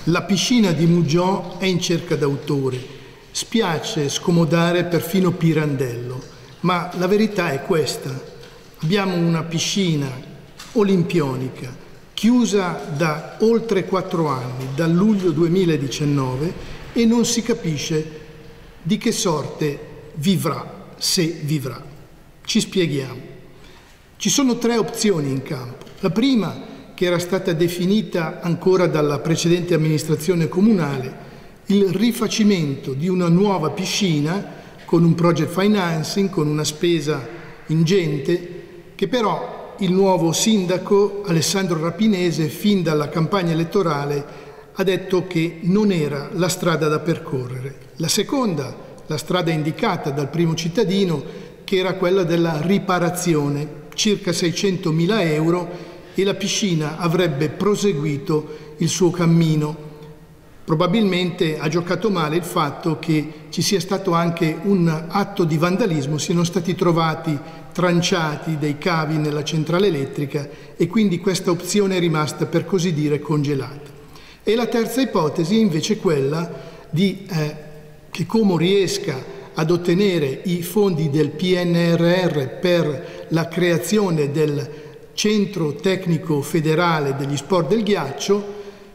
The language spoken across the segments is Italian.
La piscina di Muggiò è in cerca d'autore. Spiace scomodare perfino Pirandello, ma la verità è questa. Abbiamo una piscina olimpionica chiusa da oltre 4 anni, dal luglio 2019, e non si capisce di che sorte vivrà, se vivrà. Ci spieghiamo. Ci sono 3 opzioni in campo. La prima, che era stata definita ancora dalla precedente amministrazione comunale, il rifacimento di una nuova piscina con un project financing, con una spesa ingente, che però il nuovo sindaco Alessandro Rapinese, fin dalla campagna elettorale, ha detto che non era la strada da percorrere. La seconda, la strada indicata dal primo cittadino, che era quella della riparazione, circa 600.000 euro, e la piscina avrebbe proseguito il suo cammino. Probabilmente ha giocato male il fatto che ci sia stato anche un atto di vandalismo, siano stati trovati tranciati dei cavi nella centrale elettrica e quindi questa opzione è rimasta, per così dire, congelata. E la terza ipotesi è invece quella di che Como riesca ad ottenere i fondi del PNRR per la creazione del Centro Tecnico Federale degli Sport del Ghiaccio,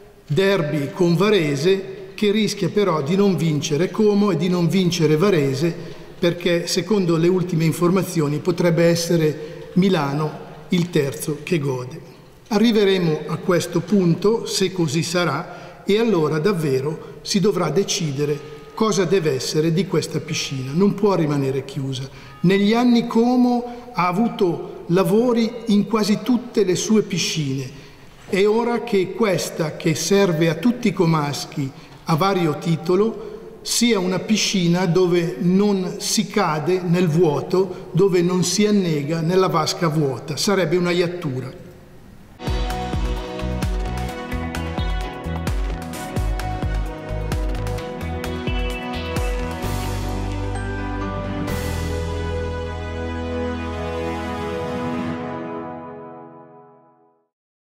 derby con Varese, che rischia però di non vincere Como e di non vincere Varese, perché secondo le ultime informazioni potrebbe essere Milano il terzo che gode. Arriveremo a questo punto, se così sarà, e allora davvero si dovrà decidere cosa deve essere di questa piscina. Non può rimanere chiusa. Negli anni Como ha avuto lavori in quasi tutte le sue piscine. È ora che questa, che serve a tutti i comaschi a vario titolo, sia una piscina dove non si cade nel vuoto, dove non si annega nella vasca vuota. Sarebbe una iattura.